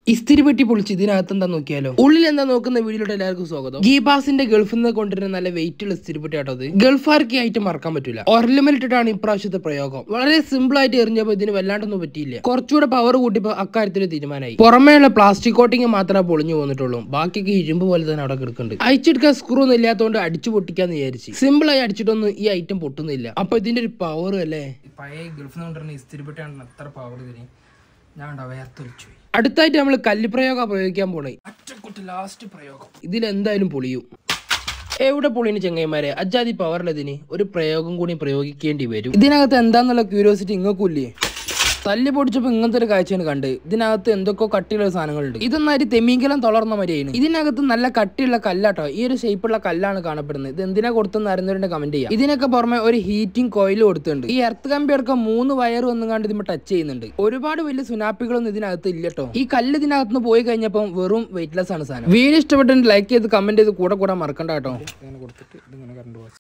ഇസ്തിരി പെട്ടി പൊളിച്ച് ഇതിനകത്ത് എന്താ നോക്കിയാലോ. ഉള്ളിൽ എന്താ നോക്കുന്ന വീഡിയോയുടെ എല്ലാവർക്കും സ്വാഗതം. ഗീബാസിന്റെ ഗൾഫിൽ നിന്ന് കൊണ്ടുവരുന്ന നല്ല വെയിറ്റുള്ള ഇസ്തിരി പെട്ടി ആട്ടോ. ഗൾഫാർക്ക് ആയിട്ട് മറക്കാൻ പറ്റില്ല. ഒരലിമിലിട്ടാണ് ഇപ്രാവശ്യത്തെ പ്രയോഗം. വളരെ സിമ്പിൾ ആയിട്ട് എറിഞ്ഞപ്പോ ഇതിന് വല്ലാണ്ടൊന്നും പറ്റിയില്ല. കുറച്ചുകൂടെ പവർ കൂട്ടിയപ്പോ അക്കാര്യത്തിൽ തീരുമാനമായി. പുറമേയുള്ള പ്ലാസ്റ്റിക് കോട്ടിങ് മാത്രമേ പൊളിഞ്ഞു പോന്നിട്ടുള്ളൂ. ബാക്കിയൊക്കെ ഇരുമ്പ് പോലെ തന്നെ അവിടെ കിടക്കുന്നുണ്ട്. അയച്ചെടുക്കാൻ സ്ക്രൂ ഒന്നും ഇല്ലാത്തതുകൊണ്ട് അടിച്ചു പൊട്ടിക്കാന്ന് വിചാരിച്ചു. സിമ്പിൾ ആയി അടിച്ചിട്ടൊന്നും ഈ ഐറ്റം പൊട്ടുന്നില്ല. അപ്പൊ ഇതിന്റെ ഒരു പവർ അല്ലേ. പഴയ ഗൾഫിൽ നിന്ന് കൊണ്ടുവരുന്ന ഇസ്തിരി പെട്ടിയാണ് അത്ര പവർ ഇതിന്. ഞാൻ വേർത്തൊലിച്ചു. അടുത്തായിട്ട് നമ്മൾ കല്ലുപ്രയോഗം പ്രയോഗിക്കാൻ പോണേ. അറ്റക്കുറ്റ ലാസ്റ്റ് പ്രയോഗം. ഇതിലെന്തായാലും പൊളിയും. എവിടെ പൊളിന് ചെങ്ങൈമാരെ, അജാതി പവറിലതിന് ഒരു പ്രയോഗം കൂടി പ്രയോഗിക്കേണ്ടി വരും. ഇതിനകത്ത് എന്താന്നുള്ള ക്യൂരിയോസിറ്റി ഇങ്ങൾക്കില്ലേ? തല്ലി പൊടിച്ചപ്പോ ഇങ്ങനത്തെ ഒരു കാഴ്ചയാണ് കണ്ട്. ഇതിനകത്ത് എന്തൊക്കെ കട്ടിയുള്ള സാധനങ്ങളുണ്ട്. ഇതൊന്നായിട്ട് തെമീങ്കലം തളർന്ന മതിയാണ്. ഇതിനകത്ത് നല്ല കട്ടിയുള്ള കല്ലാട്ടോ. ഈ ഒരു ഷേപ്പുള്ള കല്ലാണ് കാണപ്പെടുന്നത്. ഇത് എന്തിനാ കൊടുത്തെന്ന് അറിയുന്നവരുടെ കമന്റ് ചെയ്യാം. ഇതിനൊക്കെ പുറമെ ഒരു ഹീറ്റിംഗ് കോയിൽ കൊടുത്തിട്ടുണ്ട്. ഈ എർത്ത് കമ്പി അടക്കം 3 വയർ വന്നും കണ്ട് ഇതിന് ടച്ച് ചെയ്യുന്നുണ്ട്. ഒരുപാട് വലിയ സുനാപ്പികളൊന്നും ഇതിനകത്ത് ഇല്ലട്ടോ. ഈ കല്ല് ഇതിനകത്ത് നിന്ന് പോയി കഴിഞ്ഞപ്പോൾ വെറും വെയിറ്റ്ലെസ് ആണ് സാധനം. വീഡിയോ ഇഷ്ടപ്പെട്ടെങ്കിൽ ലൈക്ക് ചെയ്ത് കമന്റ് ചെയ്ത് കൂടെ മറക്കണ്ട കേട്ടോ.